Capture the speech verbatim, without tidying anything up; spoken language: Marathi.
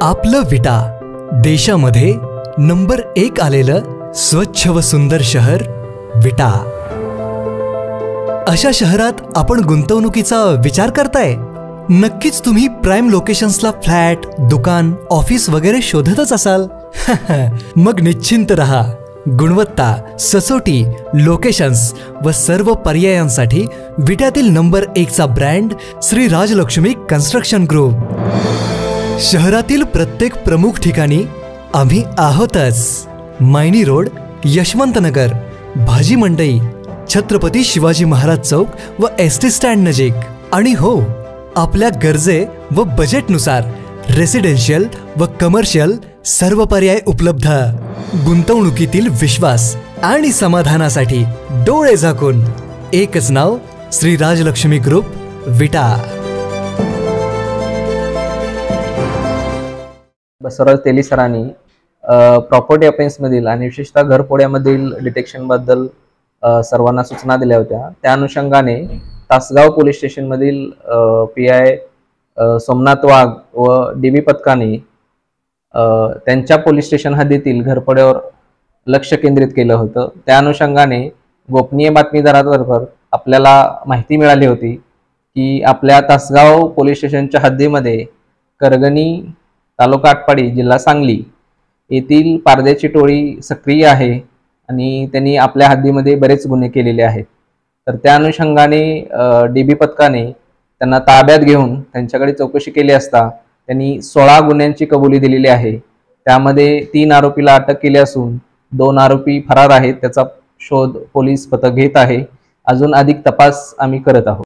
आपलं विटा देशामध्ये नंबर एक आलेलं स्वच्छ व सुंदर शहर विटा। अशा शहरात आपण गुंतवणुकीचा विचार करताय? नक्कीच तुम्ही प्राइम लोकेशन्सला फ्लॅट, दुकान, ऑफिस वगैरे शोधतच असाल। मग निश्चिंत रहा, गुणवत्ता, सचोटी, लोकेशन्स व सर्व पर्यायांसाठी विट्यातील नंबर एक चा brand Shri Rajlakshmi construction group. शहरातील प्रत्येक प्रमुख ठिकाणी आम्ही आहोतच। मायनी रोड, यशवंतनगर, भाजी मंडई, छत्रपती शिवाजी महाराज चौक व एसटी स्टँड नजीक। आणि हो, आपल्या गरजे व बजेटनुसार रेसिडेन्शियल व कमर्शियल सर्व पर्याय उपलब्ध। गुंतवणुकीतील विश्वास आणि समाधानासाठी डोळे झाकून एकच नाव, श्री राजलक्ष्मी ग्रुप, विटा। बसवराज तेली सरांनी प्रॉपर्टी अफेन्समधील आणि विशेषतः घरफोड्यामधील डिटेक्शनबद्दल सर्वांना सूचना दिल्या होत्या। त्या अनुषंगाने तासगाव पोलीस स्टेशनमधील पी आय सोमनाथ वाघ व डी बी पथकाने त्यांच्या पोलीस स्टेशन हद्दीतील घरफोड्यावर लक्ष केंद्रित केलं होतं। त्या अनुषंगाने गोपनीय बातमीदाराबरोबर आपल्याला माहिती मिळाली होती की आपल्या तासगाव पोलीस स्टेशनच्या हद्दीमध्ये करगणी, तालुका आटपाडी, जिल्हा सांगली येथील पारध्याची टोळी सक्रिय आहे आणि त्यांनी आपल्या हद्दीमध्ये बरेच गुन्हे केलेले आहेत। तर त्या अनुषंगाने डी बी पथकाने त्यांना ताब्यात घेऊन त्यांच्याकडे चौकशी केली असता त्यांनी सोळा गुन्ह्यांची कबुली दिलेली आहे। त्यामध्ये तीन आरोपीला अटक केली असून दोन आरोपी फरार आहेत। त्याचा शोध पोलीस पथक घेत आहे। अजून अधिक तपास आम्ही करत आहोत।